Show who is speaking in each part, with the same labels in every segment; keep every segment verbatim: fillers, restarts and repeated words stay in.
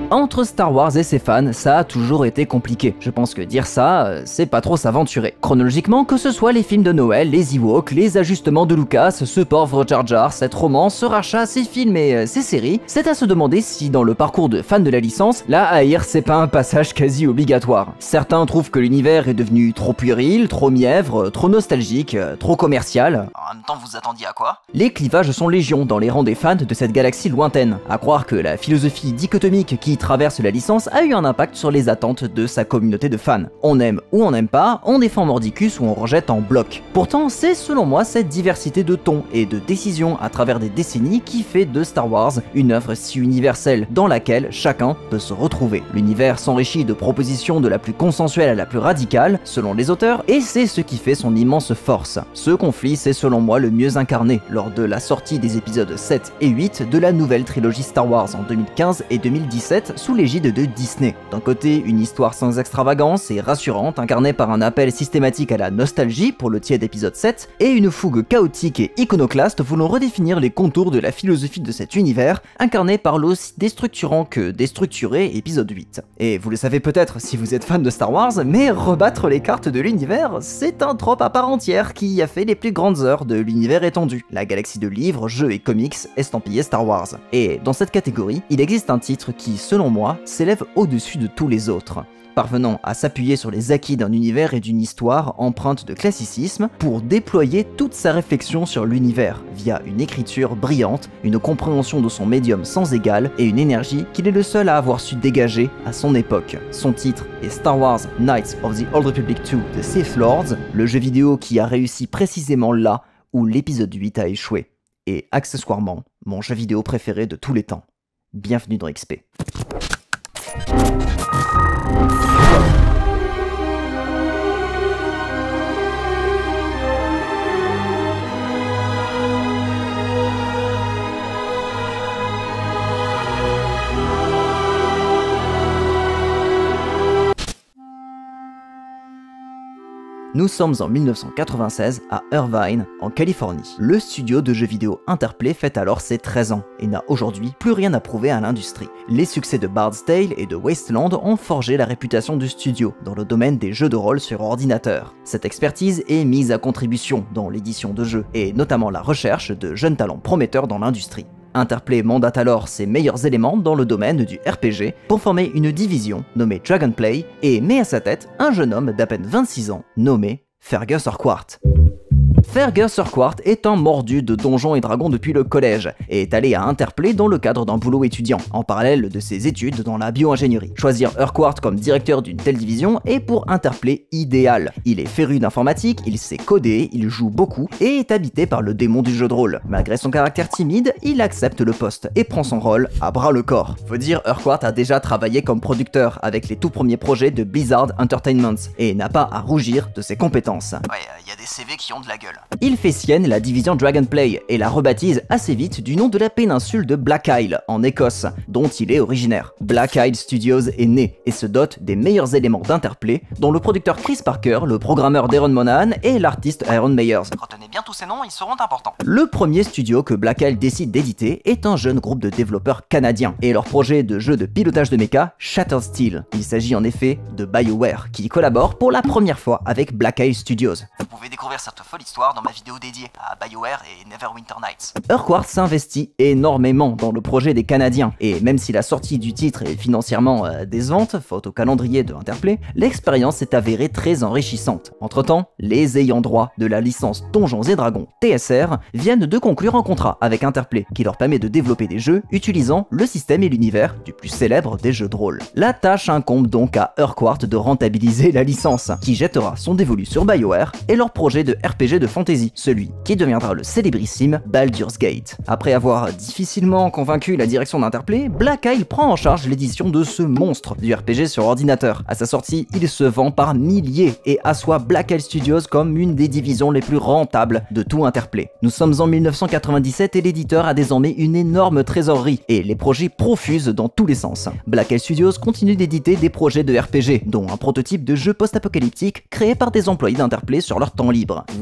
Speaker 1: Entre Star Wars et ses fans, ça a toujours été compliqué. Je pense que dire ça, euh, c'est pas trop s'aventurer. Chronologiquement, que ce soit les films de Noël, les Ewoks, les ajustements de Lucas, ce pauvre Jar Jar, cette romance, ce rachat, ces films et euh, ces séries, c'est à se demander si dans le parcours de fans de la licence, la haïr c'est pas un passage quasi obligatoire. Certains trouvent que l'univers est devenu trop puéril, trop mièvre, trop nostalgique, euh, trop commercial. En même temps, vous attendiez à quoi? Les clivages sont légion dans les rangs des fans de cette galaxie lointaine. À croire que la philosophie dichotomique qui traverse la licence a eu un impact sur les attentes de sa communauté de fans. On aime ou on n'aime pas, on défend Mordicus ou on rejette en bloc. Pourtant, c'est selon moi cette diversité de tons et de décisions à travers des décennies qui fait de Star Wars une œuvre si universelle dans laquelle chacun peut se retrouver. L'univers s'enrichit de propositions de la plus consensuelle à la plus radicale, selon les auteurs, et c'est ce qui fait son immense force. Ce conflit s'est selon moi le mieux incarné lors de la sortie des épisodes sept et huit de la nouvelle trilogie Star Wars en deux mille quinze et deux mille dix-sept sous l'égide de Disney. D'un côté, une histoire sans extravagance et rassurante, incarnée par un appel systématique à la nostalgie pour le tiers d'épisode sept, et une fougue chaotique et iconoclaste voulant redéfinir les contours de la philosophie de cet univers, incarné par l'aussi déstructurant que déstructuré épisode huit. Et vous le savez peut-être si vous êtes fan de Star Wars, mais rebattre les cartes de l'univers, c'est un trope à part entière qui a fait les plus grandes heures de l'univers étendu, la galaxie de livres, jeux et comics estampillés Star Wars. Et dans cette catégorie, il existe un titre qui, selon moi, s'élève au-dessus de tous les autres, parvenant à s'appuyer sur les acquis d'un univers et d'une histoire empreinte de classicisme pour déployer toute sa réflexion sur l'univers via une écriture brillante, une compréhension de son médium sans égal et une énergie qu'il est le seul à avoir su dégager à son époque. Son titre est Star Wars Knights of the Old Republic deux The Sith Lords, le jeu vidéo qui a réussi précisément là où l'épisode huit a échoué, et accessoirement mon jeu vidéo préféré de tous les temps. Bienvenue dans X P. Nous sommes en mille neuf cent quatre-vingt-seize à Irvine, en Californie. Le studio de jeux vidéo Interplay fête alors ses treize ans et n'a aujourd'hui plus rien à prouver à l'industrie. Les succès de Bard's Tale et de Wasteland ont forgé la réputation du studio dans le domaine des jeux de rôle sur ordinateur. Cette expertise est mise à contribution dans l'édition de jeux et notamment la recherche de jeunes talents prometteurs dans l'industrie. Interplay mandate alors ses meilleurs éléments dans le domaine du R P G pour former une division nommée Dragonplay et met à sa tête un jeune homme d'à peine vingt-six ans nommé Fergus Urquhart. Fergus Urquhart est un mordu de Donjons et Dragons depuis le collège et est allé à Interplay dans le cadre d'un boulot étudiant, en parallèle de ses études dans la bio-ingénierie. Choisir Urquhart comme directeur d'une telle division est pour Interplay idéal. Il est féru d'informatique, il sait coder, il joue beaucoup et est habité par le démon du jeu de rôle. Malgré son caractère timide, il accepte le poste et prend son rôle à bras le corps. Faut dire, Urquhart a déjà travaillé comme producteur avec les tout premiers projets de Blizzard Entertainment et n'a pas à rougir de ses compétences. Ouais, il y a des C V qui ont de la gueule. Il fait sienne la division Dragonplay et la rebaptise assez vite du nom de la péninsule de Black Isle, en Écosse, dont il est originaire. Black Isle Studios est né et se dote des meilleurs éléments d'Interplay, dont le producteur Chris Parker, le programmeur Darren Monahan et l'artiste Aaron Meyers. Retenez bien tous ces noms, ils seront importants. Le premier studio que Black Isle décide d'éditer est un jeune groupe de développeurs canadiens, et leur projet de jeu de pilotage de mecha, Shattered Steel. Il s'agit en effet de BioWare, qui collabore pour la première fois avec Black Isle Studios. Vous pouvez découvrir cette folle histoire dans ma vidéo dédiée à BioWare et Neverwinter Nights. Urquhart s'investit énormément dans le projet des Canadiens, et même si la sortie du titre est financièrement euh, décevante, faute au calendrier de Interplay, l'expérience s'est avérée très enrichissante. Entre-temps, les ayants droit de la licence Donjons et Dragons T S R viennent de conclure un contrat avec Interplay qui leur permet de développer des jeux utilisant le système et l'univers du plus célèbre des jeux de rôle. La tâche incombe donc à Urquhart de rentabiliser la licence, qui jettera son dévolu sur BioWare et leur projet de R P G de fantasy, celui qui deviendra le célébrissime Baldur's Gate. Après avoir difficilement convaincu la direction d'Interplay, Black Isle prend en charge l'édition de ce monstre du R P G sur ordinateur. À sa sortie, il se vend par milliers et assoit Black Isle Studios comme une des divisions les plus rentables de tout Interplay. Nous sommes en mille neuf cent quatre-vingt-dix-sept et l'éditeur a désormais une énorme trésorerie et les projets profusent dans tous les sens. Black Isle Studios continue d'éditer des projets de R P G, dont un prototype de jeu post-apocalyptique créé par des employés d'Interplay sur leur temps libre. Vous vous en doutez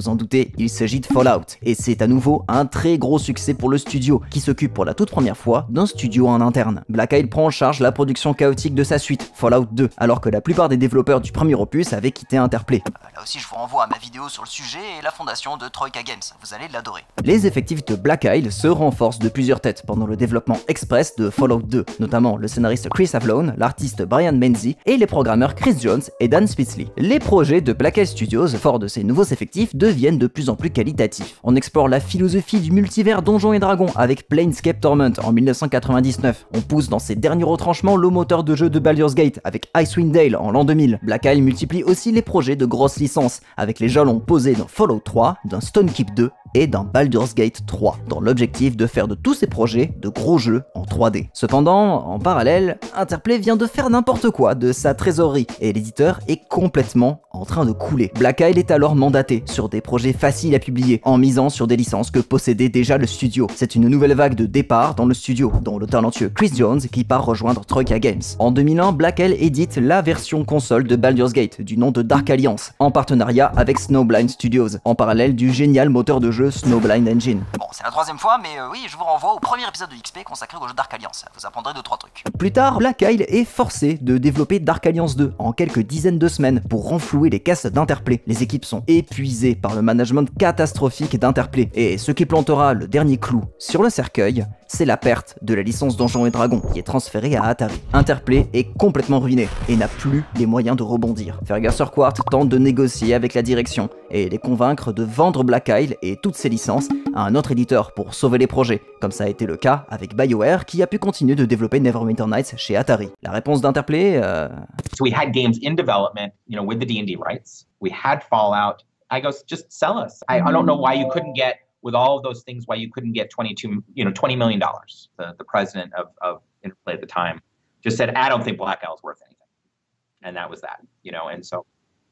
Speaker 1: justifier, il s'agit de Fallout, et c'est à nouveau un très gros succès pour le studio, qui s'occupe pour la toute première fois d'un studio en interne. Black Isle prend en charge la production chaotique de sa suite, Fallout deux, alors que la plupart des développeurs du premier opus avaient quitté Interplay. Là aussi je vous renvoie à ma vidéo sur le sujet et la fondation de Troika Games, vous allez l'adorer. Les effectifs de Black Isle se renforcent de plusieurs têtes pendant le développement express de Fallout deux, notamment le scénariste Chris Avlone, l'artiste Brian Menzies et les programmeurs Chris Jones et Dan Spitzley. Les projets de Black Isle Studios, forts de ces nouveaux effectifs, deviennent de plus en plus qualitatifs. On explore la philosophie du multivers Donjons et Dragons avec Planescape Torment en mille neuf cent quatre-vingt-dix-neuf. On pousse dans ses derniers retranchements le moteur de jeu de Baldur's Gate avec Icewind Dale en l'an deux mille. Black Isle multiplie aussi les projets de grosses licences avec les jalons posés dans Fallout trois, dans Stonekeep deux et dans Baldur's Gate trois, dans l'objectif de faire de tous ces projets de gros jeux en trois D. Cependant, en parallèle, Interplay vient de faire n'importe quoi de sa trésorerie et l'éditeur est complètement en train de couler. Black Isle est alors mandaté sur des projets faciles à publier en misant sur des licences que possédait déjà le studio. C'est une nouvelle vague de départ dans le studio, dont le talentueux Chris Jones qui part rejoindre Troika Games. En deux mille un, Black Isle édite la version console de Baldur's Gate du nom de Dark Alliance, en partenariat avec Snowblind Studios, en parallèle du génial moteur de jeu Snowblind Engine. Bon, c'est la troisième fois, mais euh, oui, je vous renvoie au premier épisode de X P consacré au jeu Dark Alliance, vous apprendrez deux trois trucs. Plus tard, Black Isle est forcé de développer Dark Alliance deux en quelques dizaines de semaines pour renflouer les caisses d'Interplay. Les équipes sont épuisées par le management catastrophique d'Interplay, et ce qui plantera le dernier clou sur le cercueil, c'est la perte de la licence Donjons et Dragons qui est transférée à Atari. Interplay est complètement ruiné et n'a plus les moyens de rebondir. Fergus Urquhart tente de négocier avec la direction et les convaincre de vendre Black Isle et toutes ses licences à un autre éditeur pour sauver les projets, comme ça a été le cas avec BioWare qui a pu continuer de développer Neverwinter Nights chez Atari. La réponse d'Interplay euh...
Speaker 2: So we had games in development, you know, with the D and D rights. We had Fallout. I go, just sell us. I, I don't know why you couldn't get, with all of those things, why you couldn't get twenty-two, you know, twenty million dollars. The, the president of, of Interplay at the time just said, I don't think Black Isle's worth anything. And that was that, you know, and so.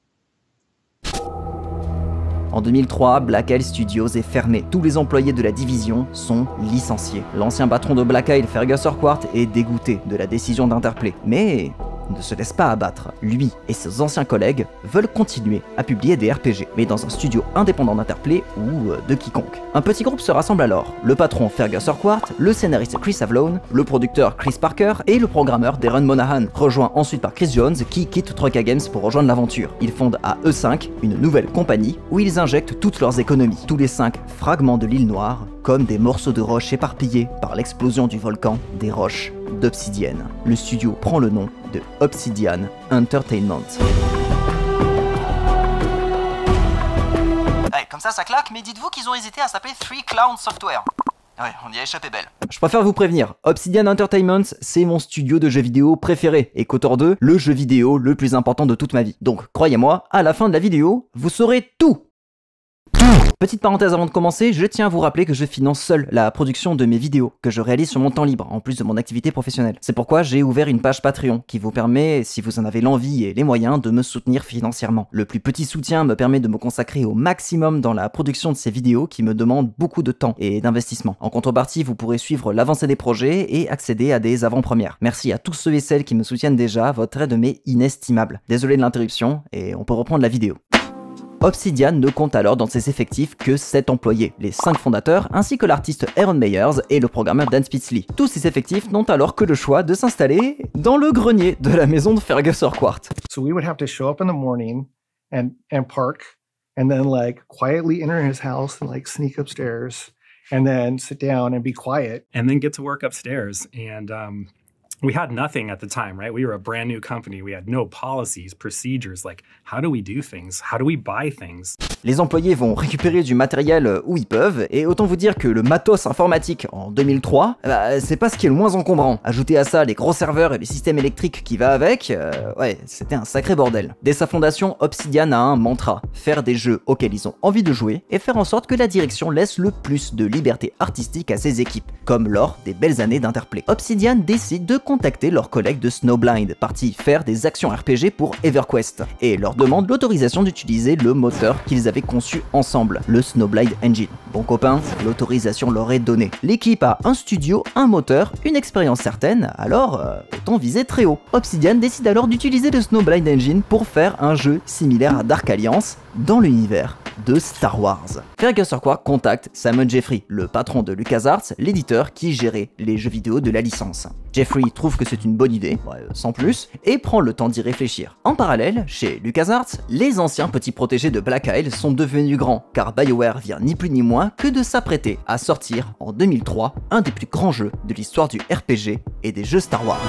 Speaker 1: En deux mille trois, Black Isle Studios est fermé. Tous les employés de la division sont licenciés. L'ancien patron de Black Isle, Fergus Urquhart, est dégoûté de la décision d'Interplay. Mais ne se laisse pas abattre. Lui et ses anciens collègues veulent continuer à publier des R P G, mais dans un studio indépendant d'Interplay ou de quiconque. Un petit groupe se rassemble alors. Le patron Fergus Urquhart, le scénariste Chris Avlone, le producteur Chris Parker et le programmeur Darren Monahan, rejoint ensuite par Chris Jones qui quitte Troika Games pour rejoindre l'aventure. Ils fondent à eux cinq une nouvelle compagnie où ils injectent toutes leurs économies. Tous les cinq fragments de l'île Noire, comme des morceaux de roches éparpillés par l'explosion du volcan des roches d'Obsidian. Le studio prend le nom de Obsidian Entertainment. Ouais, comme ça, ça claque, mais dites-vous qu'ils ont hésité à s'appeler Three Clown Software. Ouais, on y a échappé belle. Je préfère vous prévenir, Obsidian Entertainment, c'est mon studio de jeux vidéo préféré, et KOTOR deux, le jeu vidéo le plus important de toute ma vie. Donc, croyez-moi, à la fin de la vidéo, vous saurez tout. Petite parenthèse avant de commencer, je tiens à vous rappeler que je finance seul la production de mes vidéos, que je réalise sur mon temps libre, en plus de mon activité professionnelle. C'est pourquoi j'ai ouvert une page Patreon, qui vous permet, si vous en avez l'envie et les moyens, de me soutenir financièrement. Le plus petit soutien me permet de me consacrer au maximum dans la production de ces vidéos qui me demandent beaucoup de temps et d'investissement. En contrepartie, vous pourrez suivre l'avancée des projets et accéder à des avant-premières. Merci à tous ceux et celles qui me soutiennent déjà, votre aide m'est inestimable. Désolé de l'interruption, et on peut reprendre la vidéo. Obsidian ne compte alors dans ses effectifs que sept employés, les cinq fondateurs ainsi que l'artiste Aaron Meyers et le programmeur Dan Spitzley. Tous ces effectifs n'ont alors que le choix de s'installer dans le grenier de la maison de Fergus Urquhart.
Speaker 3: So we would have to show up in the morning and and park and then like quietly enter his house and like sneak upstairs and then sit down and be quiet
Speaker 4: and then get to work upstairs and um we had nothing at the time, right? We were a brand new company. We had no policies, procedures, like how do we do things? How do we buy things?
Speaker 1: Les employés vont récupérer du matériel où ils peuvent, et autant vous dire que le matos informatique en deux mille trois, bah, c'est pas ce qui est le moins encombrant. Ajoutez à ça les gros serveurs et le système électrique qui va avec, euh, ouais, c'était un sacré bordel. Dès sa fondation, Obsidian a un mantra, faire des jeux auxquels ils ont envie de jouer, et faire en sorte que la direction laisse le plus de liberté artistique à ses équipes, comme lors des belles années d'Interplay. Obsidian décide de contacter leurs collègues de Snowblind, partis faire des actions R P G pour EverQuest, et leur demande l'autorisation d'utiliser le moteur qu'ils avaient conçu ensemble, le Snowblind Engine. Bon copain, l'autorisation leur est donnée. L'équipe a un studio, un moteur, une expérience certaine, alors euh, autant viser très haut. Obsidian décide alors d'utiliser le Snowblind Engine pour faire un jeu similaire à Dark Alliance, dans l'univers de Star Wars. Fergus Urquhart contacte Simon Jeffrey, le patron de LucasArts, l'éditeur qui gérait les jeux vidéo de la licence. Jeffrey trouve que c'est une bonne idée, ouais, sans plus, et prend le temps d'y réfléchir. En parallèle, chez LucasArts, les anciens petits protégés de Black Isle sont devenus grands, car BioWare vient ni plus ni moins que de s'apprêter à sortir en deux mille trois un des plus grands jeux de l'histoire du R P G et des jeux Star Wars.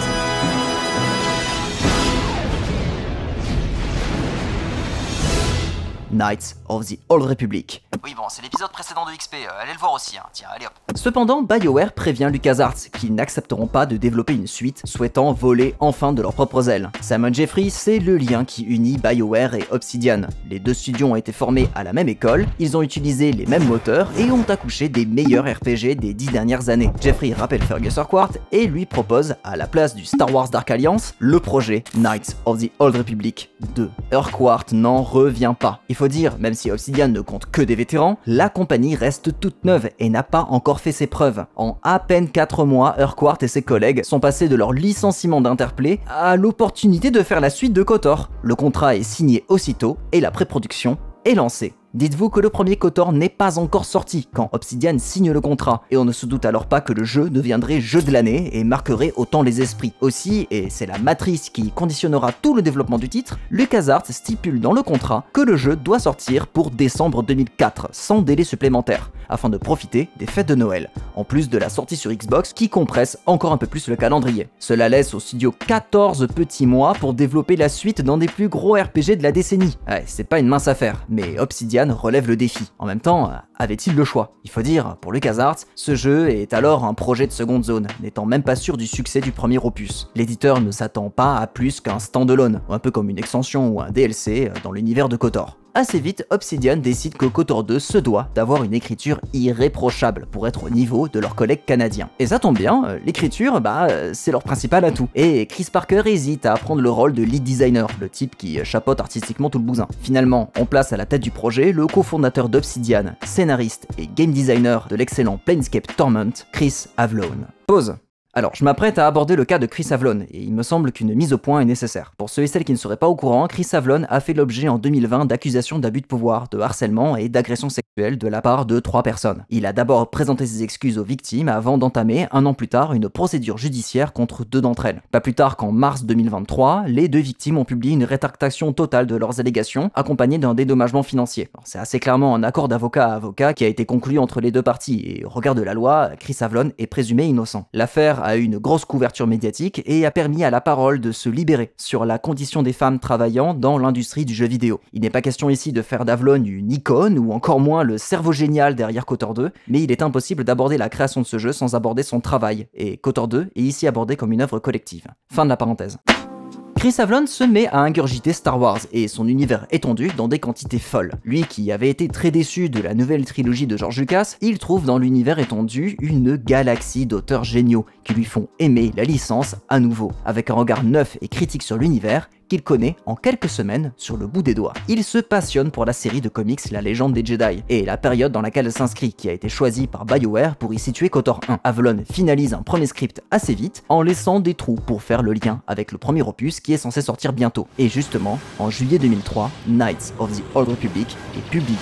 Speaker 1: Knights of the Old Republic.
Speaker 5: Oui bon, c'est l'épisode précédent de X P, euh, allez le voir aussi, hein. Tiens, allez hop.
Speaker 1: Cependant, BioWare prévient LucasArts qu'ils n'accepteront pas de développer une suite souhaitant voler enfin de leurs propres ailes. Simon Jeffrey, c'est le lien qui unit BioWare et Obsidian. Les deux studios ont été formés à la même école, ils ont utilisé les mêmes moteurs et ont accouché des meilleurs R P G des dix dernières années. Jeffrey rappelle Fergus Urquhart et lui propose, à la place du Star Wars Dark Alliance, le projet Knights of the Old Republic deux. Urquhart n'en revient pas. Il faut dire, même si Obsidian ne compte que des vétérans, la compagnie reste toute neuve et n'a pas encore fait ses preuves. En à peine quatre mois, Urquhart et ses collègues sont passés de leur licenciement d'Interplay à l'opportunité de faire la suite de KOTOR. Le contrat est signé aussitôt et la pré-production est lancée. Dites-vous que le premier KOTOR n'est pas encore sorti quand Obsidian signe le contrat, et on ne se doute alors pas que le jeu deviendrait jeu de l'année et marquerait autant les esprits. Aussi, et c'est la matrice qui conditionnera tout le développement du titre, LucasArts stipule dans le contrat que le jeu doit sortir pour décembre deux mille quatre, sans délai supplémentaire, afin de profiter des fêtes de Noël, en plus de la sortie sur Xbox qui compresse encore un peu plus le calendrier. Cela laisse au studio quatorze petits mois pour développer la suite dans des plus gros R P G de la décennie. Ouais, c'est pas une mince affaire, mais Obsidian relève le défi. En même temps, avait-il le choix? Il faut dire, pour LucasArts, ce jeu est alors un projet de seconde zone, n'étant même pas sûr du succès du premier opus. L'éditeur ne s'attend pas à plus qu'un standalone, un peu comme une extension ou un D L C dans l'univers de KOTOR. Assez vite, Obsidian décide que KOTOR deux se doit d'avoir une écriture irréprochable pour être au niveau de leurs collègues canadiens. Et ça tombe bien, l'écriture, bah, c'est leur principal atout. Et Chris Parker hésite à prendre le rôle de lead designer, le type qui chapeaute artistiquement tout le bousin. Finalement, on place à la tête du projet le cofondateur d'Obsidian, scénariste et game designer de l'excellent Planescape Torment, Chris Avellone. Pause. Alors, je m'apprête à aborder le cas de Chris Avellone, et il me semble qu'une mise au point est nécessaire. Pour ceux et celles qui ne seraient pas au courant, Chris Avellone a fait l'objet en deux mille vingt d'accusations d'abus de pouvoir, de harcèlement et d'agression sexuelle de la part de trois personnes. Il a d'abord présenté ses excuses aux victimes avant d'entamer, un an plus tard, une procédure judiciaire contre deux d'entre elles. Pas plus tard qu'en mars deux mille vingt-trois, les deux victimes ont publié une rétractation totale de leurs allégations, accompagnée d'un dédommagement financier. C'est assez clairement un accord d'avocat à avocat qui a été conclu entre les deux parties, et au regard de la loi, Chris Avellone est présumé innocent. L'affaire a eu une grosse couverture médiatique et a permis à la parole de se libérer sur la condition des femmes travaillant dans l'industrie du jeu vidéo. Il n'est pas question ici de faire d'Avellone une icône ou encore moins le cerveau génial derrière KOTOR deux, mais il est impossible d'aborder la création de ce jeu sans aborder son travail, et KOTOR deux est ici abordé comme une œuvre collective. Fin de la parenthèse. Chris Avellone se met à ingurgiter Star Wars et son univers étendu dans des quantités folles. Lui qui avait été très déçu de la nouvelle trilogie de George Lucas, il trouve dans l'univers étendu une galaxie d'auteurs géniaux qui lui font aimer la licence à nouveau, avec un regard neuf et critique sur l'univers qu'il connaît en quelques semaines sur le bout des doigts. Il se passionne pour la série de comics La Légende des Jedi et la période dans laquelle elle s'inscrit, qui a été choisie par BioWare pour y situer KOTOR un. Avellone finalise un premier script assez vite en laissant des trous pour faire le lien avec le premier opus qui est censé sortir bientôt. Et justement, en juillet deux mille trois, Knights of the Old Republic est publié.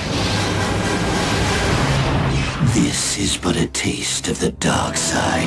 Speaker 6: This is but a taste of the dark side.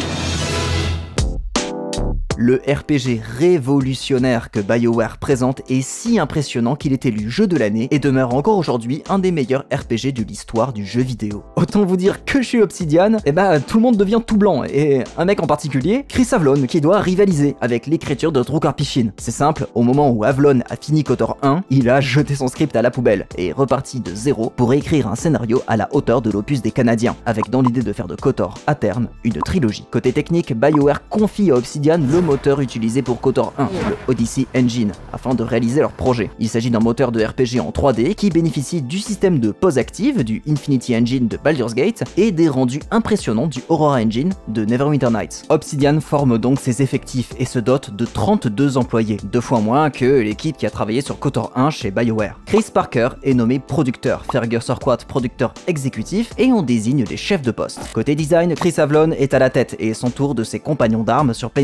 Speaker 1: Le R P G révolutionnaire que BioWare présente est si impressionnant qu'il est élu jeu de l'année et demeure encore aujourd'hui un des meilleurs R P G de l'histoire du jeu vidéo. Autant vous dire que chez Obsidian, eh ben, tout le monde devient tout blanc, et un mec en particulier, Chris Avellone, qui doit rivaliser avec l'écriture de Drew Karpyshyn. C'est simple, au moment où Avellone a fini KOTOR un, il a jeté son script à la poubelle et est reparti de zéro pour écrire un scénario à la hauteur de l'opus des Canadiens, avec dans l'idée de faire de KOTOR, à terme, une trilogie. Côté technique, BioWare confie à Obsidian le moteur utilisé pour KOTOR un, le Odyssey Engine, afin de réaliser leur projet. Il s'agit d'un moteur de R P G en trois D qui bénéficie du système de pause active du Infinity Engine de Baldur's Gate et des rendus impressionnants du Aurora Engine de Neverwinter Nights. Obsidian forme donc ses effectifs et se dote de trente-deux employés, deux fois moins que l'équipe qui a travaillé sur KOTOR un chez BioWare. Chris Parker est nommé producteur, Fergus Urquhart producteur exécutif, et on désigne les chefs de poste. Côté design, Chris Avellone est à la tête et s'entoure de ses compagnons d'armes sur Planescape Torment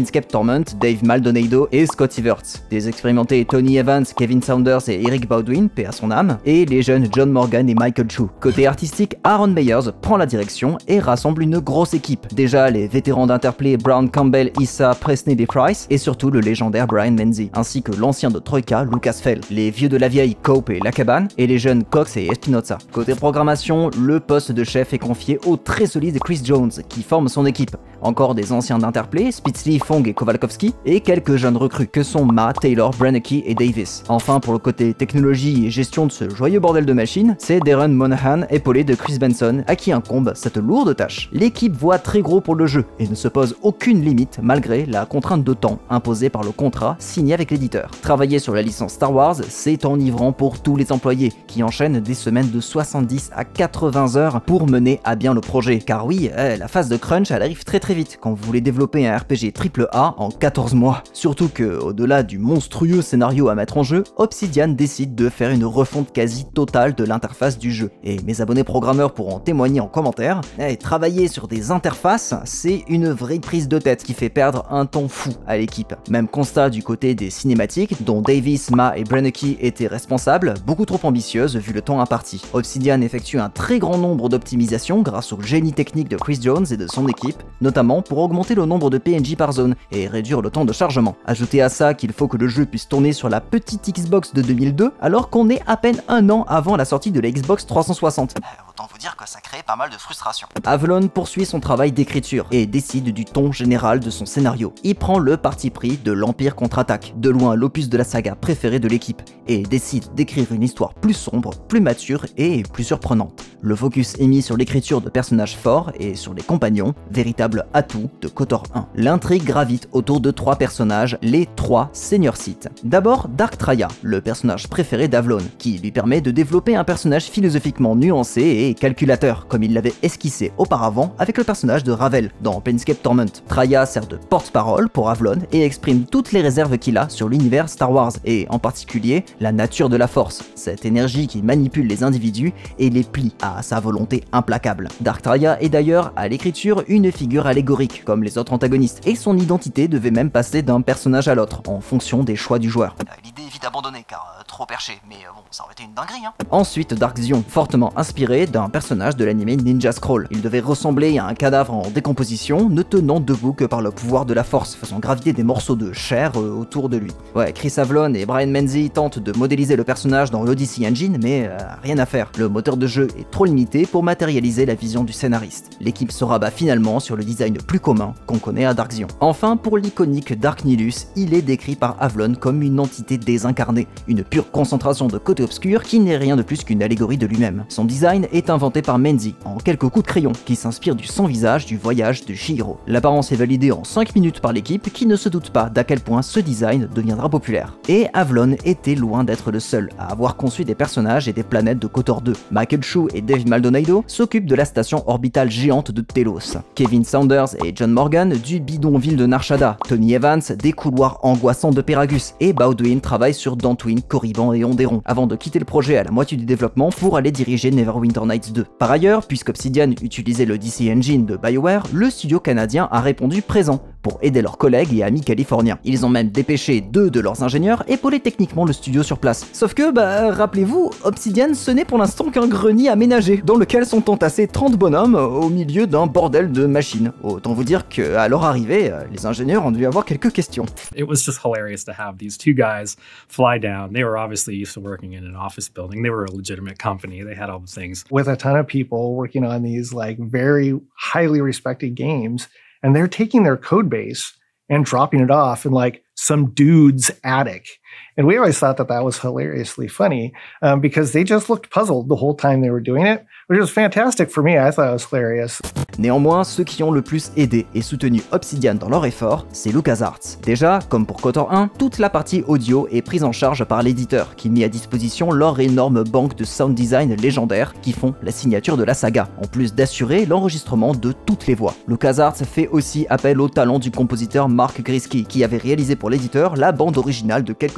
Speaker 1: Torment, Dave Maldonado et Scott Everts, des expérimentés Tony Evans, Kevin Saunders et Eric Baldwin, paix à son âme, et les jeunes John Morgan et Michael Chu. Côté artistique, Aaron Meyers prend la direction et rassemble une grosse équipe. Déjà les vétérans d'Interplay Brown Campbell, Issa, Presney et Price, et surtout le légendaire Brian Menzies, ainsi que l'ancien de Troika, Lucas Fell, les vieux de la vieille Cope et Lackaban, et les jeunes Cox et Espinoza. Côté programmation, le poste de chef est confié au très solide Chris Jones, qui forme son équipe. Encore des anciens d'Interplay, Spitzley, Fong et Kowalkowski, et quelques jeunes recrues que sont Ma, Taylor, Branecki et Davis. Enfin, pour le côté technologie et gestion de ce joyeux bordel de machines, c'est Darren Monahan, épaulé de Chris Benson, à qui incombe cette lourde tâche. L'équipe voit très gros pour le jeu et ne se pose aucune limite malgré la contrainte de temps imposée par le contrat signé avec l'éditeur. Travailler sur la licence Star Wars, c'est enivrant pour tous les employés qui enchaînent des semaines de soixante-dix à quatre-vingts heures pour mener à bien le projet. Car oui, la phase de crunch, elle arrive très très vite quand vous voulez développer un R P G triple A en quatorze mois. Surtout que, au-delà du monstrueux scénario à mettre en jeu, Obsidian décide de faire une refonte quasi totale de l'interface du jeu. Et mes abonnés programmeurs pourront en témoigner en commentaire. Et travailler sur des interfaces, c'est une vraie prise de tête qui fait perdre un temps fou à l'équipe. Même constat du côté des cinématiques, dont Davis, Ma et Branecki étaient responsables, beaucoup trop ambitieuses vu le temps imparti. Obsidian effectue un très grand nombre d'optimisations grâce au génie technique de Chris Jones et de son équipe, notamment pour augmenter le nombre de P N J par zone et réduire le temps de chargement. Ajoutez à ça qu'il faut que le jeu puisse tourner sur la petite Xbox de deux mille deux alors qu'on est à peine un an avant la sortie de la Xbox trois cent soixante.
Speaker 5: Euh, autant vous dire que ça crée pas mal de frustration.
Speaker 1: Avalon poursuit son travail d'écriture et décide du ton général de son scénario. Il prend le parti pris de l'Empire contre-attaque, de loin l'opus de la saga préférée de l'équipe, et décide d'écrire une histoire plus sombre, plus mature et plus surprenante. Le focus est mis sur l'écriture de personnages forts et sur les compagnons, véritable atout de KOTOR un. L'intrigue gravite autour de trois personnages, les trois Seigneurs Sith. D'abord Dark Traya, le personnage préféré d'Avalon, qui lui permet de développer un personnage philosophiquement nuancé et calculateur, comme il l'avait esquissé auparavant avec le personnage de Ravel dans Planescape Torment. Traya sert de porte-parole pour Avalon et exprime toutes les réserves qu'il a sur l'univers Star Wars, et en particulier la nature de la Force, cette énergie qui manipule les individus et les plie à sa volonté implacable. Dark Traya est d'ailleurs à l'écriture une figure allégorique comme les autres antagonistes, et son identité devait même passer d'un personnage à l'autre en fonction des choix du joueur.
Speaker 5: Euh, L'idée est vite abandonnée car euh, trop perché, mais euh, bon, ça aurait été une dinguerie hein.
Speaker 1: Ensuite Dark Xion, fortement inspiré d'un personnage de l'anime Ninja Scroll. Il devait ressembler à un cadavre en décomposition, ne tenant debout que par le pouvoir de la Force, faisant graviter des morceaux de chair euh, autour de lui. Ouais, Chris Avellone et Brian Menzies tentent de modéliser le personnage dans l'Odyssey Engine, mais euh, rien à faire. Le moteur de jeu est trop limité pour matérialiser la vision du scénariste. L'équipe se rabat finalement sur le design plus commun qu'on connaît à Dark Xion. Enfin, pour l'iconique Dark Nihilus, il est décrit par Avalon comme une entité désincarnée, une pure concentration de côté obscur qui n'est rien de plus qu'une allégorie de lui-même. Son design est inventé par Menzies, en quelques coups de crayon, qui s'inspire du sans-visage du voyage de Chihiro. L'apparence est validée en cinq minutes par l'équipe, qui ne se doute pas d'à quel point ce design deviendra populaire. Et Avalon était loin d'être le seul à avoir conçu des personnages et des planètes de KOTOR deux. Michael Chu et Dave Maldonado s'occupent de la station orbitale géante de Telos. Kevin Saunders et John Morgan du bidonville de Narshada. Tony Evans des couloirs angoissants de Peragus. Et Baldwin travaille sur Dantooine, Korriban et Onderon, avant de quitter le projet à la moitié du développement pour aller diriger Neverwinter Nights deux. Par ailleurs, puisqu'Obsidian utilisait le D C Engine de BioWare, le studio canadien a répondu présent pour aider leurs collègues et amis californiens. Ils ont même dépêché deux de leurs ingénieurs épauler techniquement le studio sur place. Sauf que, bah, rappelez-vous, Obsidian ce n'est pour l'instant qu'un grenier aménagé, dans lequel sont entassés trente bonhommes au milieu d'un bordel de machines. Autant vous dire qu'à leur arrivée, les ingénieurs ont dû avoir quelques questions.
Speaker 4: It was just hilarious to have these two guys fly down. They were obviously used to working in an office building. They were a legitimate company. They had all the things.
Speaker 3: With a ton of people working on these like very highly respected games, and they're taking their code base and dropping it off in like some dude's attic. And we always thought that that was hilariously funny um, because they just looked puzzled the whole time they were doing it, which was fantastic for me. I thought it was hilarious.
Speaker 1: Néanmoins, ceux qui ont le plus aidé et soutenu Obsidian dans leur effort, c'est LucasArts. Déjà, comme pour KOTOR un, toute la partie audio est prise en charge par l'éditeur, qui mit à disposition leur énorme banque de sound design légendaires qui font la signature de la saga, en plus d'assurer l'enregistrement de toutes les voix. LucasArts fait aussi appel au talent du compositeur Mark Grisky, qui avait réalisé pour l'éditeur la bande originale de quelques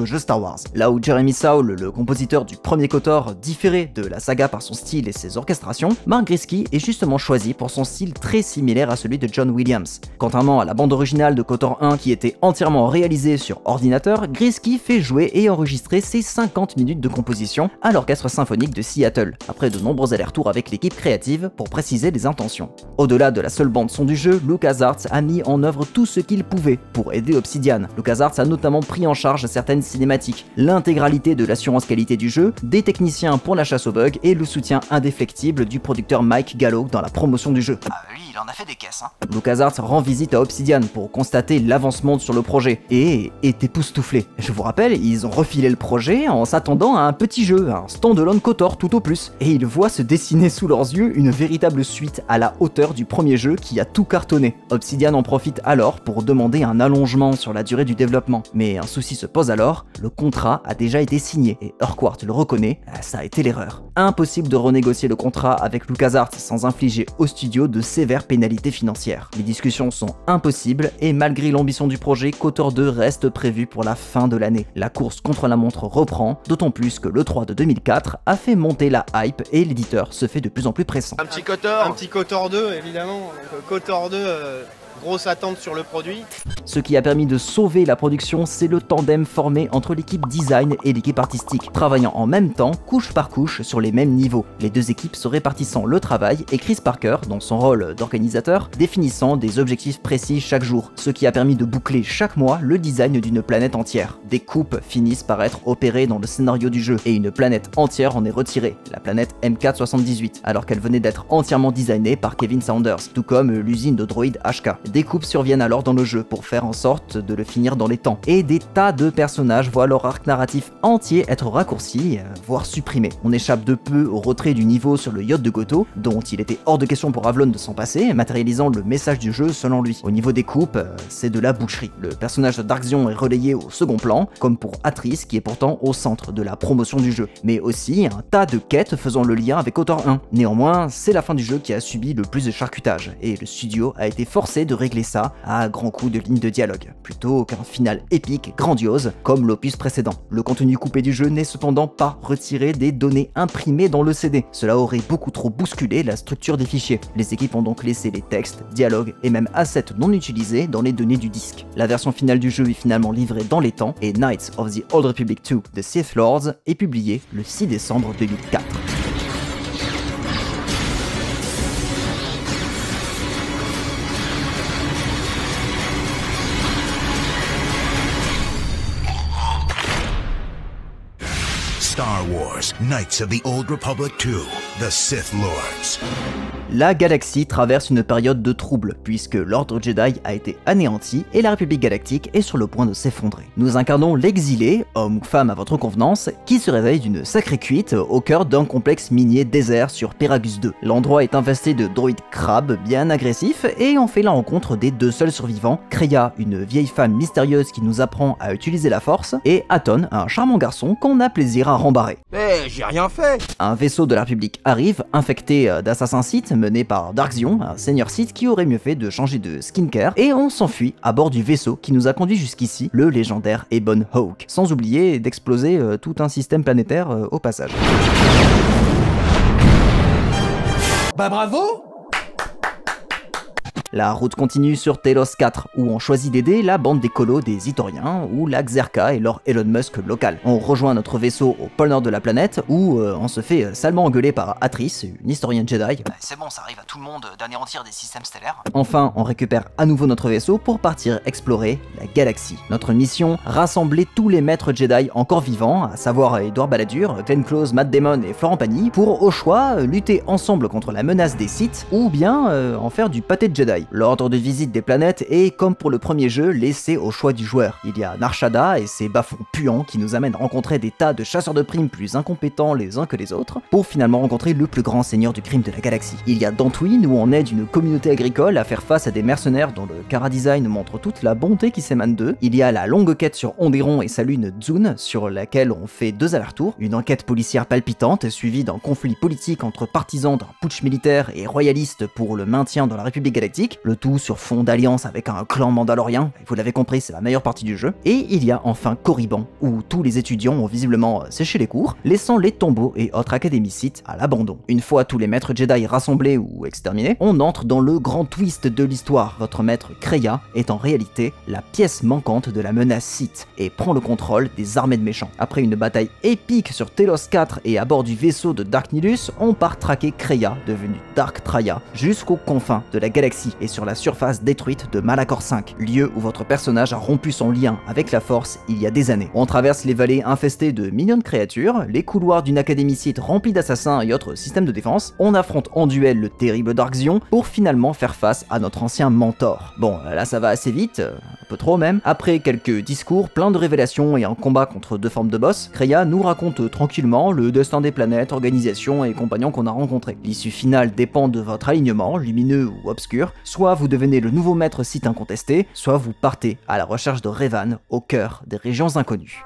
Speaker 1: jusqu'au jeu Star Wars. Là où Jeremy Soule, le compositeur du premier KOTOR, différait de la saga par son style et ses orchestrations, Mark Griski est justement choisi pour son style très similaire à celui de John Williams. Contrairement à la bande originale de KOTOR un qui était entièrement réalisée sur ordinateur, Griski fait jouer et enregistrer ses cinquante minutes de composition à l'orchestre symphonique de Seattle, après de nombreux allers-retours avec l'équipe créative pour préciser les intentions. Au-delà de la seule bande son du jeu, LucasArts a mis en œuvre tout ce qu'il pouvait pour aider Obsidian. LucasArts a notamment pris en charge certaines cinématiques, l'intégralité de l'assurance qualité du jeu, des techniciens pour la chasse aux bugs et le soutien indéfectible du producteur Mike Gallo dans la promotion du jeu.
Speaker 5: Ah, lui, il en a fait des caisses, hein.
Speaker 1: LucasArts rend visite à Obsidian pour constater l'avancement sur le projet et est époustouflé. Je vous rappelle, ils ont refilé le projet en s'attendant à un petit jeu, un stand-alone KOTOR tout au plus, et ils voient se dessiner sous leurs yeux une véritable suite à la hauteur du premier jeu qui a tout cartonné. Obsidian en profite alors pour demander un allongement sur la durée du développement, mais un souci se pose alors, le contrat a déjà été signé et Urquhart le reconnaît, ça a été l'erreur. Impossible de renégocier le contrat avec LucasArts sans infliger au studio de sévères pénalités financières. Les discussions sont impossibles et malgré l'ambition du projet, KOTOR deux reste prévu pour la fin de l'année. La course contre la montre reprend, d'autant plus que l'E trois de deux mille quatre a fait monter la hype et l'éditeur se fait de plus en plus pressant.
Speaker 7: Un petit KOTOR, un petit KOTOR deux évidemment. Donc, KOTOR deux, euh, grosse attente sur le produit.
Speaker 1: Ce qui a permis de sauver la production, c'est le tandem formé entre l'équipe design et l'équipe artistique, travaillant en même temps, couche par couche, sur les mêmes niveaux. Les deux équipes se répartissant le travail et Chris Parker, dans son rôle d'organisateur, définissant des objectifs précis chaque jour, ce qui a permis de boucler chaque mois le design d'une planète entière. Des coupes finissent par être opérées dans le scénario du jeu, et une planète entière en est retirée, la planète M quatre soixante-dix-huit, alors qu'elle venait d'être entièrement designée par Kevin Saunders, tout comme l'usine de droïdes H K. Des coupes surviennent alors dans le jeu pour faire en sorte de le finir dans les temps, et des tas de personnages voient leur arc narratif entier être raccourci, euh, voire supprimé. On échappe de peu au retrait du niveau sur le yacht de Goto, dont il était hors de question pour Avlon de s'en passer, matérialisant le message du jeu selon lui. Au niveau des coupes, euh, c'est de la boucherie. Le personnage de Dark Xion est relayé au second plan, comme pour Atrice qui est pourtant au centre de la promotion du jeu, mais aussi un tas de quêtes faisant le lien avec KOTOR un. Néanmoins, c'est la fin du jeu qui a subi le plus de charcutage, et le studio a été forcé de régler ça à grands coups de lignes de dialogue, plutôt qu'un final épique, grandiose, comme l'opus précédent. Le contenu coupé du jeu n'est cependant pas retiré des données imprimées dans le C D. Cela aurait beaucoup trop bousculé la structure des fichiers. Les équipes ont donc laissé les textes, dialogues et même assets non utilisés dans les données du disque. La version finale du jeu est finalement livrée dans les temps et Knights of the Old Republic deux de Sith Lords est publié le six décembre deux mille quatre.
Speaker 8: Star Wars, Knights of the Old Republic deux, The Sith Lords.
Speaker 1: La galaxie traverse une période de trouble, puisque l'Ordre Jedi a été anéanti et la République Galactique est sur le point de s'effondrer. Nous incarnons l'exilé, homme ou femme à votre convenance, qui se réveille d'une sacrée cuite au cœur d'un complexe minier désert sur Peragus deux. L'endroit est infesté de droïdes crabes bien agressifs et on fait la rencontre des deux seuls survivants, Kreia, une vieille femme mystérieuse qui nous apprend à utiliser la force, et Atton, un charmant garçon qu'on a plaisir à rembarrer.
Speaker 7: Eh, j'ai rien fait.
Speaker 1: Un vaisseau de la République arrive, infecté d'assassins Sith mené par Dark Xion, un seigneur Sith qui aurait mieux fait de changer de skincare, et on s'enfuit à bord du vaisseau qui nous a conduit jusqu'ici, le légendaire Ebon Hawk, sans oublier d'exploser euh, tout un système planétaire euh, au passage.
Speaker 6: Bah bravo!
Speaker 1: La route continue sur Telos quatre, où on choisit d'aider la bande des colos des Itoriens, ou la Xerka et leur Elon Musk local. On rejoint notre vaisseau au pôle nord de la planète, où euh, on se fait salement engueuler par Atrice, une historienne Jedi.
Speaker 5: Bah, c'est bon, ça arrive à tout le monde d'anéantir des systèmes stellaires.
Speaker 1: Enfin, on récupère à nouveau notre vaisseau pour partir explorer la galaxie. Notre mission, rassembler tous les maîtres Jedi encore vivants, à savoir Edward Balladur, Glenn Close, Matt Damon et Florent Pagny, pour au choix lutter ensemble contre la menace des Sith, ou bien euh, en faire du pâté de Jedi. L'ordre de visite des planètes est, comme pour le premier jeu, laissé au choix du joueur. Il y a Narshada et ses bas-fonds puants qui nous amènent à rencontrer des tas de chasseurs de primes plus incompétents les uns que les autres, pour finalement rencontrer le plus grand seigneur du crime de la galaxie. Il y a Dantooine où on aide une communauté agricole à faire face à des mercenaires dont le chara-design montre toute la bonté qui s'émane d'eux. Il y a la longue quête sur Onderon et sa lune Zun, sur laquelle on fait deux allers-retours, une enquête policière palpitante suivie d'un conflit politique entre partisans d'un putsch militaire et royalistes pour le maintien dans la République Galactique, graphique, le tout sur fond d'alliance avec un clan mandalorien, vous l'avez compris, c'est la meilleure partie du jeu. Et il y a enfin Korriban, où tous les étudiants ont visiblement séché les cours, laissant les tombeaux et autres académicites à l'abandon. Une fois tous les maîtres Jedi rassemblés ou exterminés, on entre dans le grand twist de l'histoire. Votre maître Kreia est en réalité la pièce manquante de la menace Sith et prend le contrôle des armées de méchants. Après une bataille épique sur Telos quatre et à bord du vaisseau de Dark Nihilus, on part traquer Kreia, devenu Dark Traya, jusqu'aux confins de la galaxie et sur la surface détruite de Malachor cinq, lieu où votre personnage a rompu son lien avec la Force il y a des années. On traverse les vallées infestées de mignonnes créatures, les couloirs d'une académie Sith remplie d'assassins et autres systèmes de défense, on affronte en duel le terrible Dark Xion pour finalement faire face à notre ancien mentor. Bon, là ça va assez vite, un peu trop même. Après quelques discours, plein de révélations et un combat contre deux formes de boss, Kreia nous raconte tranquillement le destin des planètes, organisations et compagnons qu'on a rencontrés. L'issue finale dépend de votre alignement, lumineux ou obscur, soit vous devenez le nouveau maître Sith incontesté, soit vous partez à la recherche de Revan au cœur des régions inconnues.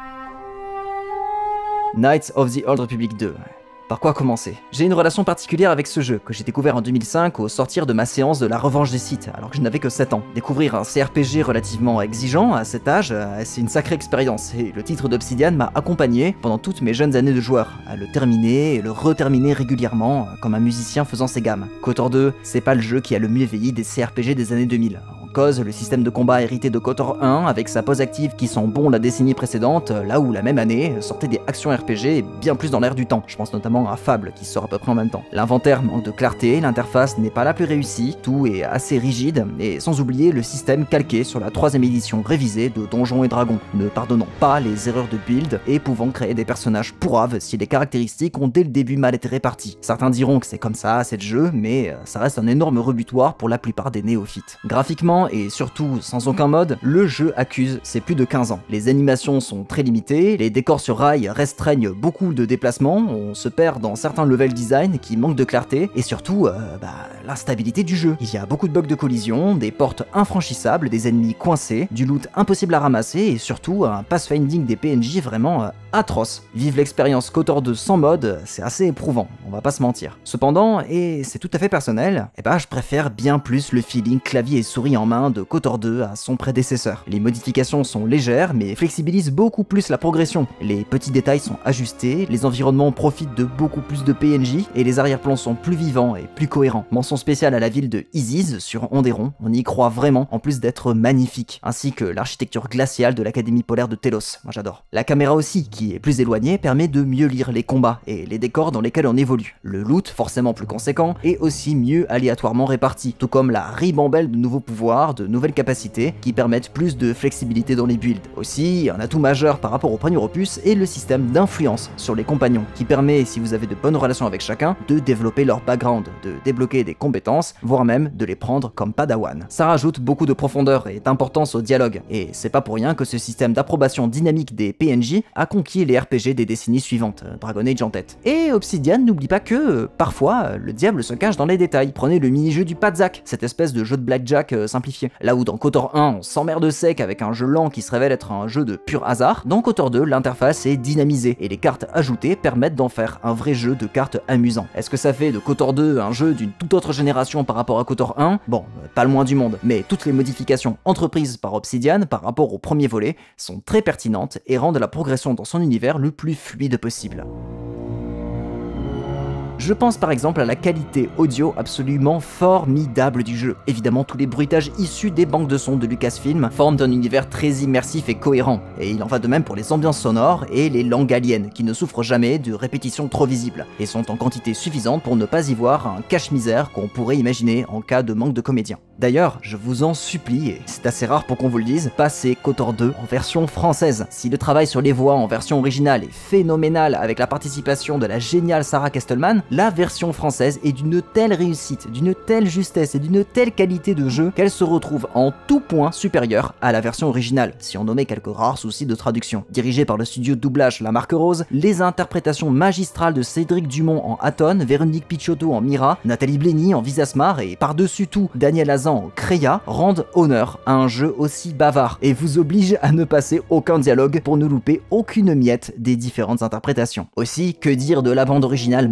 Speaker 1: Knights of the Old Republic deux. Par quoi commencer? J'ai une relation particulière avec ce jeu, que j'ai découvert en deux mille cinq au sortir de ma séance de la revanche des Sith, alors que je n'avais que sept ans. Découvrir un C R P G relativement exigeant à cet âge, c'est une sacrée expérience, et le titre d'Obsidian m'a accompagné pendant toutes mes jeunes années de joueur, à le terminer et le reterminer régulièrement, comme un musicien faisant ses gammes. KOTOR deux, c'est pas le jeu qui a le mieux vieilli des C R P G des années deux mille. Cause le système de combat hérité de KOTOR un avec sa pause active qui sent bon la décennie précédente, là où la même année sortait des actions R P G bien plus dans l'air du temps. Je pense notamment à Fable qui sort à peu près en même temps. L'inventaire manque de clarté, l'interface n'est pas la plus réussie, tout est assez rigide, et sans oublier le système calqué sur la troisième édition révisée de Donjons et Dragons, ne pardonnant pas les erreurs de build et pouvant créer des personnages pourraves si les caractéristiques ont dès le début mal été réparties. Certains diront que c'est comme ça, c'est le jeu, mais ça reste un énorme rebutoir pour la plupart des néophytes. Graphiquement, et surtout sans aucun mode, le jeu accuse ses plus de quinze ans. Les animations sont très limitées, les décors sur rail restreignent beaucoup de déplacements, on se perd dans certains level design qui manquent de clarté, et surtout, euh, bah, l'instabilité du jeu. Il y a beaucoup de bugs de collision, des portes infranchissables, des ennemis coincés, du loot impossible à ramasser, et surtout un pathfinding des P N J vraiment euh, atroce. Vivre l'expérience KOTOR deux sans mode, c'est assez éprouvant, on va pas se mentir. Cependant, et c'est tout à fait personnel, eh bah, je préfère bien plus le feeling clavier et souris en main de KOTOR deux à son prédécesseur. Les modifications sont légères mais flexibilisent beaucoup plus la progression. Les petits détails sont ajustés, les environnements profitent de beaucoup plus de P N J et les arrière-plans sont plus vivants et plus cohérents. Mention spéciale à la ville de Iziz sur Onderon, on y croit vraiment en plus d'être magnifique, ainsi que l'architecture glaciale de l'académie polaire de Telos, moi j'adore. La caméra aussi, qui est plus éloignée, permet de mieux lire les combats et les décors dans lesquels on évolue. Le loot, forcément plus conséquent, est aussi mieux aléatoirement réparti, tout comme la ribambelle de nouveaux pouvoirs, de nouvelles capacités qui permettent plus de flexibilité dans les builds. Aussi, un atout majeur par rapport au premier opus est le système d'influence sur les compagnons, qui permet, si vous avez de bonnes relations avec chacun, de développer leur background, de débloquer des compétences, voire même de les prendre comme padawan. Ça rajoute beaucoup de profondeur et d'importance au dialogue, et c'est pas pour rien que ce système d'approbation dynamique des P N J a conquis les R P G des décennies suivantes, Dragon Age en tête. Et Obsidian n'oublie pas que, euh, parfois, le diable se cache dans les détails. Prenez le mini-jeu du Padzak, cette espèce de jeu de blackjack euh, simplifié. Là où dans KOTOR un, on s'emmerde sec avec un jeu lent qui se révèle être un jeu de pur hasard, dans KOTOR deux, l'interface est dynamisée, et les cartes ajoutées permettent d'en faire un vrai jeu de cartes amusant. Est-ce que ça fait de KOTOR deux un jeu d'une toute autre génération par rapport à KOTOR un? Bon, pas le moins du monde, mais toutes les modifications entreprises par Obsidian par rapport au premier volet sont très pertinentes et rendent la progression dans son univers le plus fluide possible. Je pense par exemple à la qualité audio absolument formidable du jeu. Évidemment, tous les bruitages issus des banques de sons de Lucasfilm forment un univers très immersif et cohérent, et il en va de même pour les ambiances sonores et les langues aliens, qui ne souffrent jamais de répétitions trop visibles, et sont en quantité suffisante pour ne pas y voir un cache-misère qu'on pourrait imaginer en cas de manque de comédiens. D'ailleurs, je vous en supplie, et c'est assez rare pour qu'on vous le dise, passez KOTOR deux en version française. Si le travail sur les voix en version originale est phénoménal avec la participation de la géniale Sarah Kestelman, la version française est d'une telle réussite, d'une telle justesse et d'une telle qualité de jeu qu'elle se retrouve en tout point supérieure à la version originale, si on nommait quelques rares soucis de traduction. Dirigé par le studio de doublage La Marque Rose, les interprétations magistrales de Cédric Dumont en Atton, Véronique Picciotto en Mira, Nathalie Blenny en Visasmar et par-dessus tout Daniel Hazan en Kreia rendent honneur à un jeu aussi bavard et vous obligent à ne passer aucun dialogue pour ne louper aucune miette des différentes interprétations. Aussi, que dire de la bande originale magistrale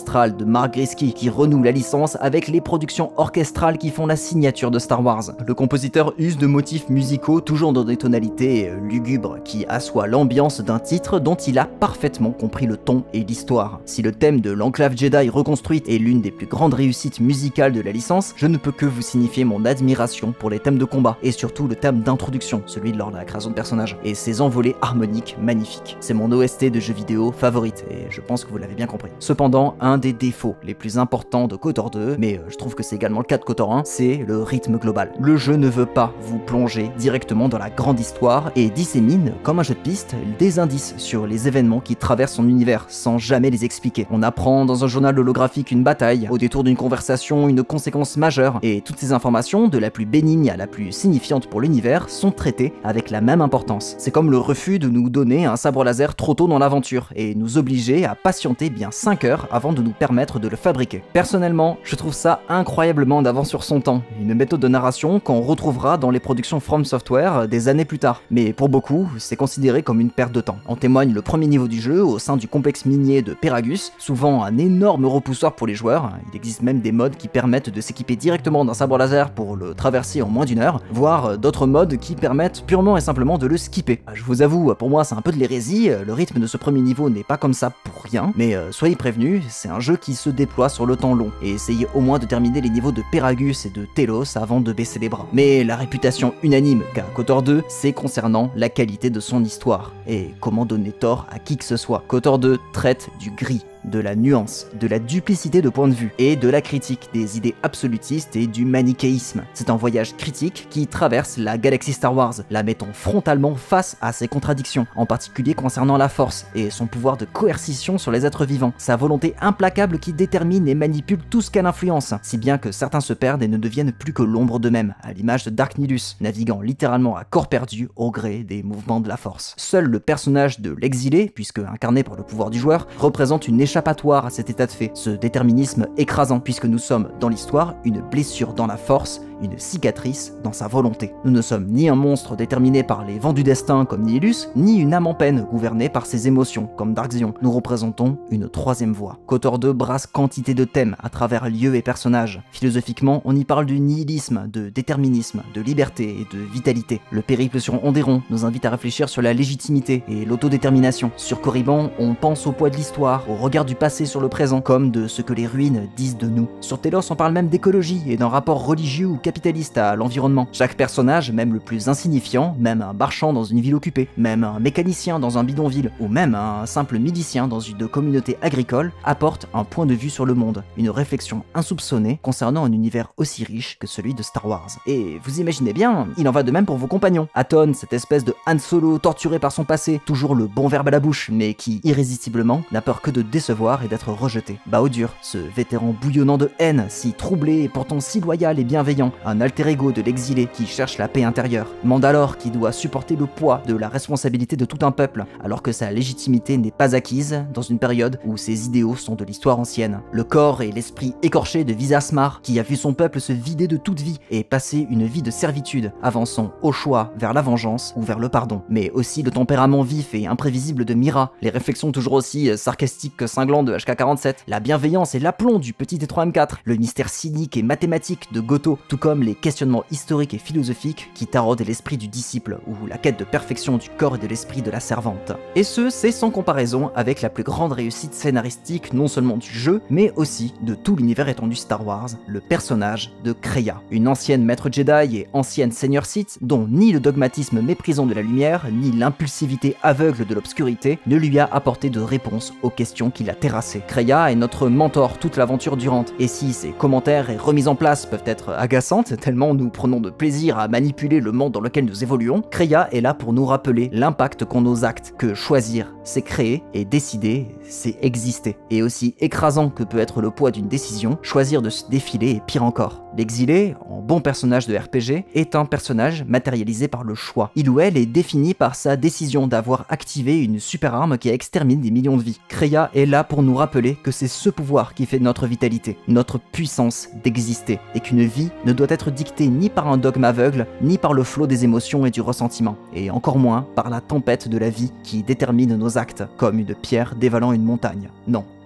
Speaker 1: orchestrale de Mark Griski qui renoue la licence avec les productions orchestrales qui font la signature de Star Wars. Le compositeur use de motifs musicaux toujours dans des tonalités lugubres qui assoient l'ambiance d'un titre dont il a parfaitement compris le ton et l'histoire. Si le thème de l'Enclave Jedi reconstruite est l'une des plus grandes réussites musicales de la licence, je ne peux que vous signifier mon admiration pour les thèmes de combat et surtout le thème d'introduction, celui de lors de la création de personnages, et ses envolées harmoniques magnifiques. C'est mon O S T de jeu vidéo favorite et je pense que vous l'avez bien compris. Cependant, un des défauts les plus importants de KOTOR deux, mais je trouve que c'est également le cas de KOTOR un, c'est le rythme global. Le jeu ne veut pas vous plonger directement dans la grande histoire et dissémine, comme un jeu de piste, des indices sur les événements qui traversent son univers sans jamais les expliquer. On apprend dans un journal holographique une bataille, au détour d'une conversation une conséquence majeure, et toutes ces informations, de la plus bénigne à la plus signifiante pour l'univers, sont traitées avec la même importance. C'est comme le refus de nous donner un sabre laser trop tôt dans l'aventure et nous obliger à patienter bien cinq heures avant de nous permettre de le fabriquer. Personnellement, je trouve ça incroyablement en avance sur son temps, une méthode de narration qu'on retrouvera dans les productions From Software des années plus tard, mais pour beaucoup, c'est considéré comme une perte de temps. En témoigne le premier niveau du jeu au sein du complexe minier de Peragus, souvent un énorme repoussoir pour les joueurs. Il existe même des modes qui permettent de s'équiper directement d'un sabre laser pour le traverser en moins d'une heure, voire d'autres modes qui permettent purement et simplement de le skipper. Je vous avoue, pour moi c'est un peu de l'hérésie, le rythme de ce premier niveau n'est pas comme ça pour rien, mais euh, soyez prévenus, c'est un jeu qui se déploie sur le temps long, et essayez au moins de terminer les niveaux de Peragus et de Telos avant de baisser les bras. Mais la réputation unanime qu'a KOTOR deux, c'est concernant la qualité de son histoire, et comment donner tort à qui que ce soit. KOTOR deux traite du gris, de la nuance, de la duplicité de point de vue, et de la critique des idées absolutistes et du manichéisme. C'est un voyage critique qui traverse la galaxie Star Wars, la mettant frontalement face à ses contradictions, en particulier concernant la Force, et son pouvoir de coercition sur les êtres vivants, sa volonté implacable qui détermine et manipule tout ce qu'elle influence, si bien que certains se perdent et ne deviennent plus que l'ombre d'eux-mêmes, à l'image de Dark Nihilus, naviguant littéralement à corps perdu au gré des mouvements de la Force. Seul le personnage de l'exilé, puisque incarné par le pouvoir du joueur, représente une échappatoire à cet état de fait, ce déterminisme écrasant, puisque nous sommes, dans l'histoire, une blessure dans la Force, une cicatrice dans sa volonté. Nous ne sommes ni un monstre déterminé par les vents du destin comme Nihilus, ni une âme en peine gouvernée par ses émotions comme Dark Xion. Nous représentons une troisième voie. KOTOR deux brasse quantité de thèmes à travers lieux et personnages. Philosophiquement, on y parle du nihilisme, de déterminisme, de liberté et de vitalité. Le périple sur Onderon nous invite à réfléchir sur la légitimité et l'autodétermination. Sur Korriban, on pense au poids de l'histoire, au regard du passé sur le présent, comme de ce que les ruines disent de nous. Sur Telos, on parle même d'écologie et d'un rapport religieux ou capitaliste à l'environnement. Chaque personnage, même le plus insignifiant, même un marchand dans une ville occupée, même un mécanicien dans un bidonville, ou même un simple milicien dans une communauté agricole, apporte un point de vue sur le monde, une réflexion insoupçonnée concernant un univers aussi riche que celui de Star Wars. Et vous imaginez bien, il en va de même pour vos compagnons. Atton, cette espèce de Han Solo torturé par son passé, toujours le bon verbe à la bouche, mais qui, irrésistiblement, n'a peur que de décevoir et d'être rejeté. Bao-Dur, ce vétéran bouillonnant de haine, si troublé et pourtant si loyal et bienveillant, un alter ego de l'exilé qui cherche la paix intérieure. Mandalore qui doit supporter le poids de la responsabilité de tout un peuple, alors que sa légitimité n'est pas acquise dans une période où ses idéaux sont de l'histoire ancienne. Le corps et l'esprit écorché de Visas Mar qui a vu son peuple se vider de toute vie et passer une vie de servitude, avançant au choix vers la vengeance ou vers le pardon. Mais aussi le tempérament vif et imprévisible de Mira, les réflexions toujours aussi sarcastiques que cinglants de H K quarante-sept, la bienveillance et l'aplomb du petit T trois M quatre, le mystère cynique et mathématique de Goto, tout comme les questionnements historiques et philosophiques qui taraudent l'esprit du disciple ou la quête de perfection du corps et de l'esprit de la servante. Et ce, c'est sans comparaison avec la plus grande réussite scénaristique non seulement du jeu, mais aussi de tout l'univers étendu Star Wars, le personnage de Kreia, une ancienne maître Jedi et ancienne seigneur Sith dont ni le dogmatisme méprisant de la lumière, ni l'impulsivité aveugle de l'obscurité ne lui a apporté de réponse aux questions qui l'a terrassé. Kreia est notre mentor toute l'aventure durante, et si ses commentaires et remises en place peuvent être agaçantes, tellement nous prenons de plaisir à manipuler le monde dans lequel nous évoluons, Kreia est là pour nous rappeler l'impact qu'ont nos actes, que choisir, c'est créer, et décider, c'est exister. Et aussi écrasant que peut être le poids d'une décision, choisir de se défiler est pire encore. L'exilé, en bon personnage de R P G, est un personnage matérialisé par le choix. Il ou elle est défini par sa décision d'avoir activé une super arme qui extermine des millions de vies. Kreia est là pour nous rappeler que c'est ce pouvoir qui fait notre vitalité, notre puissance d'exister, et qu'une vie ne doit être dictée ni par un dogme aveugle, ni par le flot des émotions et du ressentiment, et encore moins par la tempête de la vie qui détermine nos actes, comme une pierre dévalant une montagne. Non.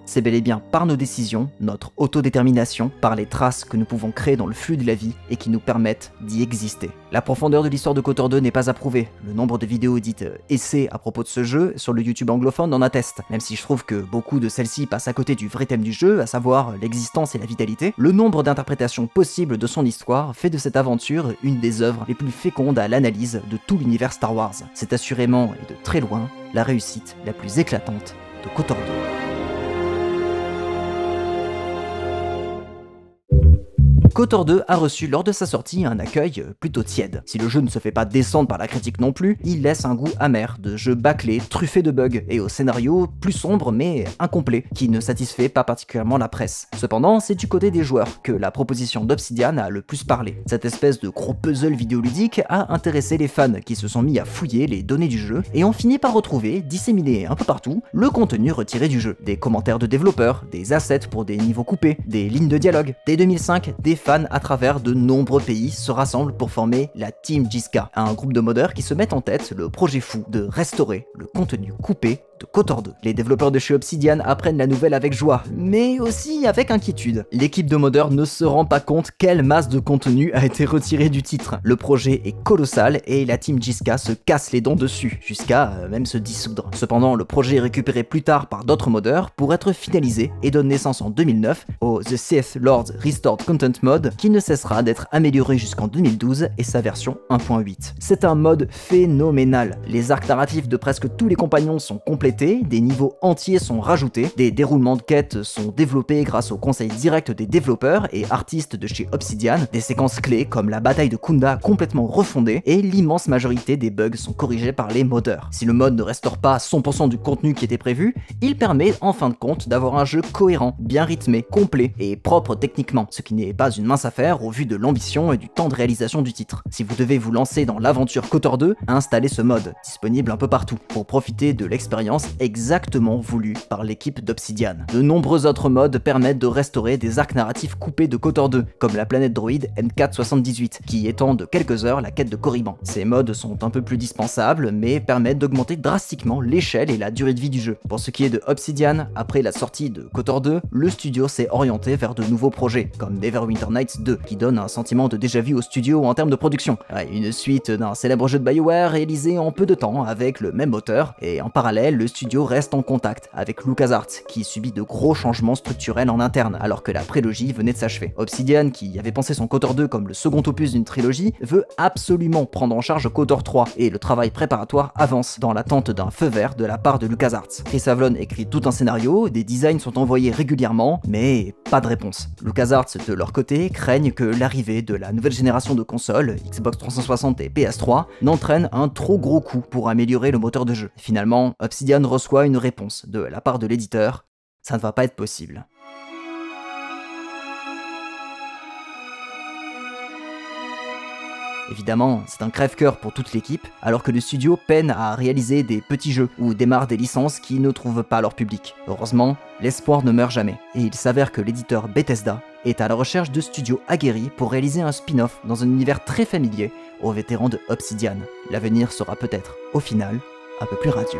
Speaker 1: C'est bel et bien par nos décisions, notre autodétermination, par les traces que nous pouvons créer dans le flux de la vie et qui nous permettent d'y exister. La profondeur de l'histoire de KOTOR deux n'est pas approuvée. Le nombre de vidéos dites euh, essais à propos de ce jeu sur le YouTube anglophone en atteste. Même si je trouve que beaucoup de celles-ci passent à côté du vrai thème du jeu, à savoir l'existence et la vitalité, le nombre d'interprétations possibles de son histoire fait de cette aventure une des œuvres les plus fécondes à l'analyse de tout l'univers Star Wars. C'est assurément, et de très loin, la réussite la plus éclatante de KOTOR deux. KOTOR deux a reçu lors de sa sortie un accueil plutôt tiède. Si le jeu ne se fait pas descendre par la critique non plus, il laisse un goût amer de jeu bâclé, truffé de bugs et au scénario plus sombre mais incomplet, qui ne satisfait pas particulièrement la presse. Cependant, c'est du côté des joueurs que la proposition d'Obsidian a le plus parlé. Cette espèce de gros puzzle vidéoludique a intéressé les fans qui se sont mis à fouiller les données du jeu et ont fini par retrouver, disséminés un peu partout, le contenu retiré du jeu. Des commentaires de développeurs, des assets pour des niveaux coupés, des lignes de dialogue. Dès deux mille cinq, des fans à travers de nombreux pays se rassemblent pour former la Team Jiska, un groupe de modeurs qui se mettent en tête le projet fou de restaurer le contenu coupé de KOTOR deux. Les développeurs de chez Obsidian apprennent la nouvelle avec joie, mais aussi avec inquiétude. L'équipe de modeurs ne se rend pas compte quelle masse de contenu a été retirée du titre. Le projet est colossal et la Team Jiska se casse les dents dessus, jusqu'à euh, même se dissoudre. Cependant, le projet est récupéré plus tard par d'autres modeurs pour être finalisé et donne naissance en deux mille neuf au The Sith Lords Restored Content Mode, qui ne cessera d'être amélioré jusqu'en deux mille douze et sa version un point huit. C'est un mode phénoménal. Les arcs narratifs de presque tous les compagnons sont complets, des niveaux entiers sont rajoutés, des déroulements de quêtes sont développés grâce au conseil direct des développeurs et artistes de chez Obsidian, des séquences clés comme la bataille de Kunda complètement refondée, et l'immense majorité des bugs sont corrigés par les modeurs. Si le mode ne restaure pas cent pour cent du contenu qui était prévu, il permet en fin de compte d'avoir un jeu cohérent, bien rythmé, complet et propre techniquement, ce qui n'est pas une mince affaire au vu de l'ambition et du temps de réalisation du titre. Si vous devez vous lancer dans l'aventure KOTOR deux, installez ce mode, disponible un peu partout, pour profiter de l'expérience exactement voulue par l'équipe d'Obsidian. De nombreux autres modes permettent de restaurer des arcs narratifs coupés de KOTOR deux, comme la planète droïde N quatre soixante-dix-huit, qui étend de quelques heures la quête de Korriban. Ces modes sont un peu plus dispensables, mais permettent d'augmenter drastiquement l'échelle et la durée de vie du jeu. Pour ce qui est de Obsidian, après la sortie de KOTOR deux, le studio s'est orienté vers de nouveaux projets, comme Neverwinter Nights deux, qui donne un sentiment de déjà-vu au studio en termes de production. Ouais, une suite d'un célèbre jeu de BioWare réalisé en peu de temps avec le même auteur, et en parallèle, le studio reste en contact avec LucasArts, qui subit de gros changements structurels en interne, alors que la prélogie venait de s'achever. Obsidian, qui avait pensé son KOTOR deux comme le second opus d'une trilogie, veut absolument prendre en charge KOTOR trois, et le travail préparatoire avance dans l'attente d'un feu vert de la part de LucasArts. Chris Avlon écrit tout un scénario, des designs sont envoyés régulièrement, mais pas de réponse. LucasArts, de leur côté, craignent que l'arrivée de la nouvelle génération de consoles, Xbox trois cent soixante et P S trois, n'entraîne un trop gros coup pour améliorer le moteur de jeu. Finalement, Obsidian reçoit une réponse de la part de l'éditeur: ça ne va pas être possible. Évidemment, c'est un crève-cœur pour toute l'équipe, alors que le studio peine à réaliser des petits jeux ou démarre des licences qui ne trouvent pas leur public. Heureusement, l'espoir ne meurt jamais, et il s'avère que l'éditeur Bethesda est à la recherche de studios aguerris pour réaliser un spin-off dans un univers très familier aux vétérans de Obsidian. L'avenir sera peut-être, au final, un peu plus radieux.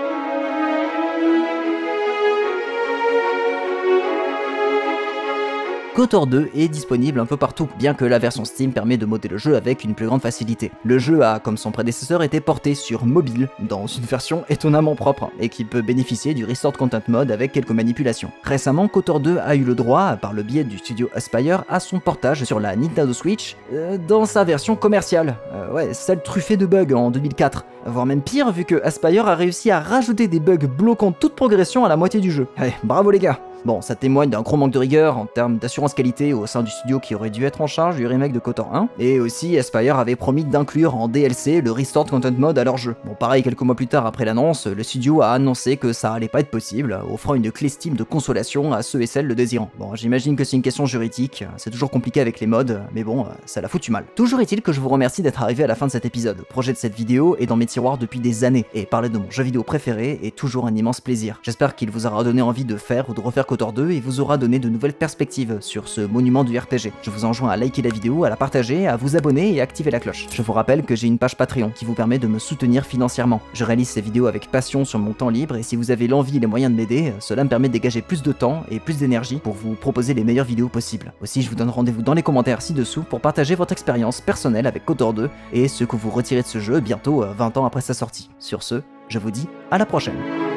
Speaker 1: KOTOR deux est disponible un peu partout, bien que la version Steam permet de modder le jeu avec une plus grande facilité. Le jeu a, comme son prédécesseur, été porté sur mobile, dans une version étonnamment propre, et qui peut bénéficier du Restored Content Mode avec quelques manipulations. Récemment, KOTOR deux a eu le droit, par le biais du studio Aspyr, à son portage sur la Nintendo Switch, euh, dans sa version commerciale. Euh, ouais, celle truffée de bugs en deux mille quatre. Voire même pire, vu que Aspyr a réussi à rajouter des bugs bloquant toute progression à la moitié du jeu. Allez, bravo les gars! Bon, ça témoigne d'un gros manque de rigueur en termes d'assurance qualité au sein du studio qui aurait dû être en charge du remake de KOTOR un, et aussi Aspyr avait promis d'inclure en D L C le Restored Content Mode à leur jeu. Bon, pareil, quelques mois plus tard après l'annonce, le studio a annoncé que ça allait pas être possible, offrant une clé Steam de consolation à ceux et celles le désirant. Bon, j'imagine que c'est une question juridique, c'est toujours compliqué avec les mods, mais bon, ça l'a foutu mal. Toujours est-il que je vous remercie d'être arrivé à la fin de cet épisode. Le projet de cette vidéo est d'en mettre tiroir depuis des années, et parler de mon jeu vidéo préféré est toujours un immense plaisir. J'espère qu'il vous aura donné envie de faire ou de refaire KOTOR deux et vous aura donné de nouvelles perspectives sur ce monument du R P G. Je vous enjoins à liker la vidéo, à la partager, à vous abonner et à activer la cloche. Je vous rappelle que j'ai une page Patreon qui vous permet de me soutenir financièrement. Je réalise ces vidéos avec passion sur mon temps libre et si vous avez l'envie et les moyens de m'aider, cela me permet de dégager plus de temps et plus d'énergie pour vous proposer les meilleures vidéos possibles. Aussi, je vous donne rendez-vous dans les commentaires ci-dessous pour partager votre expérience personnelle avec KOTOR deux et ce que vous retirez de ce jeu bientôt vingt ans après sa sortie. Sur ce, je vous dis à la prochaine.